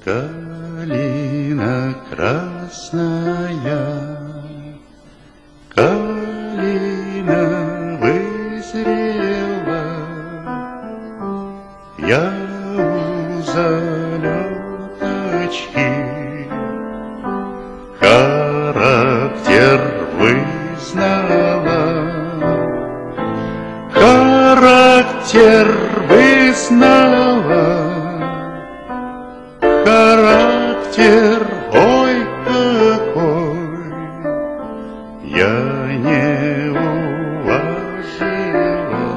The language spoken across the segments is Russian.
Калина красная, калина вызрела, я у залеточки характер вызнала, характер вызнала, характер, ой, какой я не уложила,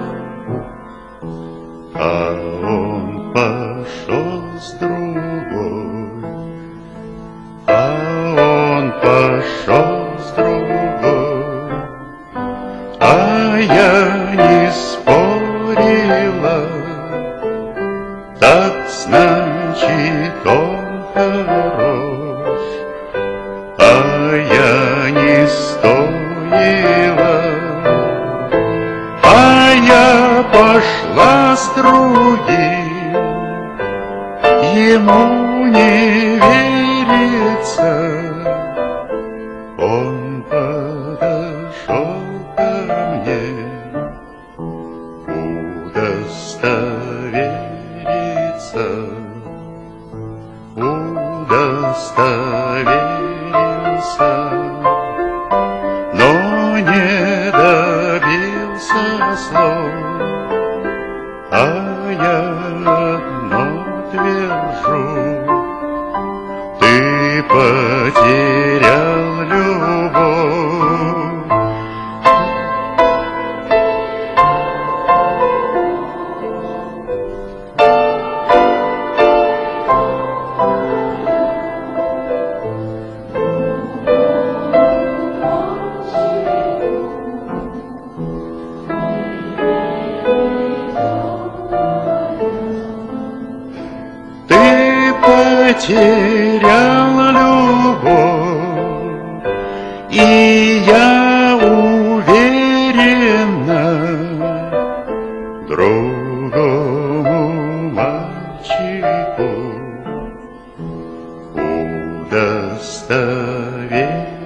а он пошел с другой, а он пошел с другой, а я не спорила, так значит он хорош, а я не стоила, а я пошла с другим, ему не верится, он подошел ко мне удостовериться, удостоверился, но не добился слов, а я одно твержу: ты потерял любовь. Потерял любовь, и я уверена, другому мальчику удостоверена.